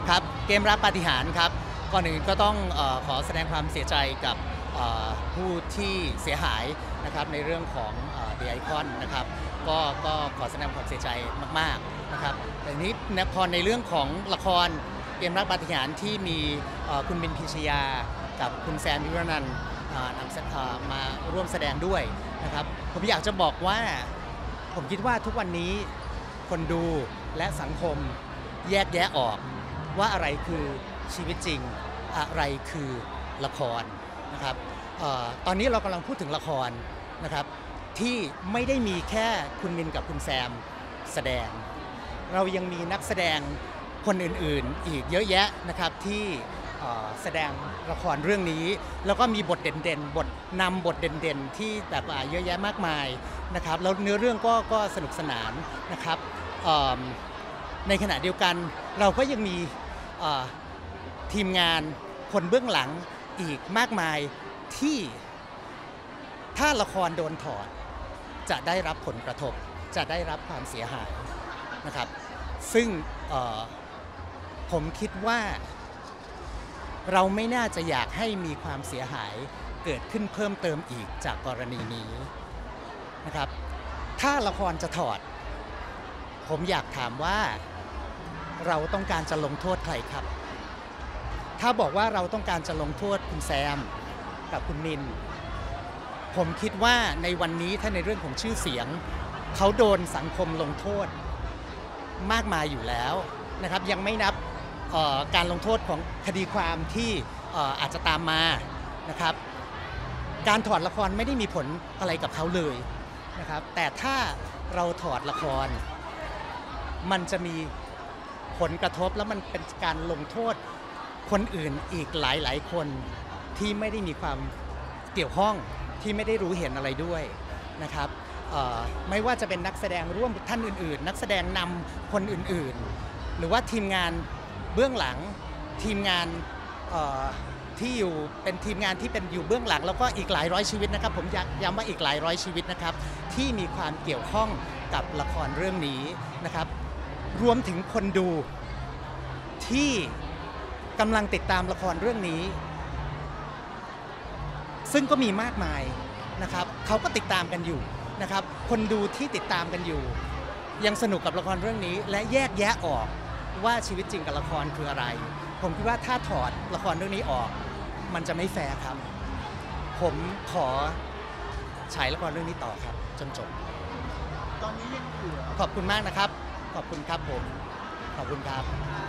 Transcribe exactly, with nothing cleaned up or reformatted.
ครับเกมรับปาฏิหาริย์ครับก่อนอื่นก็ต้องเออขอแสดงความเสียใจกับเอ่อผู้ที่เสียหายนะครับในเรื่องของเดอะไอคอนนะครับก็ก็ขอแสดงความเสียใจมากๆนะครับแต่นี้พอในเรื่องของละครเกมรับปาฏิหาริย์ที่มีเอ่อคุณบินพิชยากับคุณแซมยุรนันท์อ่านำเอ่อมาร่วมแสดงด้วยนะครับผมอยากจะบอกว่าผมคิดว่าทุกวันนี้คนดูและสังคมแยกแยะออกว่าอะไรคือชีวิตจริงอะไรคือละครนะครับออตอนนี้เรากำลังพูดถึงละครนะครับที่ไม่ได้มีแค่คุณมินกับคุณแซมแสดงเรายังมีนักแสดงคนอื่นๆอีกเยอะแยะนะครับที่แสดงละครเรื่องนี้แล้วก็มีบทเด่นๆบทนำบทเด่นๆที่แบบเยอะแยะมากมายนะครับแล้วเนื้อเรื่องก็ก็สนุกสนานนะครับในขณะเดียวกันเราก็ยังมีทีมงานคนเบื้องหลังอีกมากมายที่ถ้าละครโดนถอดจะได้รับผลกระทบจะได้รับความเสียหายนะครับซึ่งผมคิดว่าเราไม่น่าจะอยากให้มีความเสียหายเกิดขึ้นเพิ่มเติมอีกจากกรณีนี้นะครับถ้าละครจะถอดผมอยากถามว่าเราต้องการจะลงโทษใครครับถ้าบอกว่าเราต้องการจะลงโทษคุณแซมกับคุณมินผมคิดว่าในวันนี้ถ้าในเรื่องของชื่อเสียงเขาโดนสังคมลงโทษมากมายอยู่แล้วนะครับยังไม่นับการลงโทษของคดีความที่อาจจะตามมานะครับการถอดละครไม่ได้มีผลอะไรกับเขาเลยนะครับแต่ถ้าเราถอดละครมันจะมีผลกระทบแล้วมันเป็นการลงโทษคนอื่นอีกหลายๆคนที่ไม่ได้มีความเกี่ยวข้องที่ไม่ได้รู้เห็นอะไรด้วยนะครับไม่ว่าจะเป็นนักแสดงร่วมท่านอื่นๆนักแสดงนำคนอื่นๆหรือว่าทีมงานเบื้องหลังทีมงานที่อยู่เป็นทีมงานที่เป็นอยู่เบื้องหลังแล้วก็อีกหลายร้อยชีวิตนะครับผมย้ำว่าอีกหลายร้อยชีวิตนะครับที่มีความเกี่ยวข้องกับละครเรื่องนี้นะครับรวมถึงคนดูที่กำลังติดตามละครเรื่องนี้ซึ่งก็มีมากมายนะครับเขาก็ติดตามกันอยู่นะครับคนดูที่ติดตามกันอยู่ยังสนุกกับละครเรื่องนี้และแยกแยะออกว่าชีวิตจริงกับละครคืออะไรผมคิดว่าถ้าถอดละครเรื่องนี้ออกมันจะไม่แฟร์ครับผมขอฉายละครเรื่องนี้ต่อครับจนจบตอนนี้ยังเหลือขอบคุณมากนะครับขอบคุณครับผมขอบคุณครับ